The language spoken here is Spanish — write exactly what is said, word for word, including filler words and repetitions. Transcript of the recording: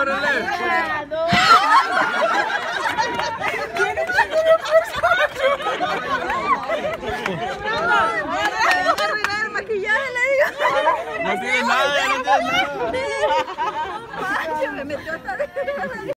córrele. No tiene nada, no tiene nada. Me metió hasta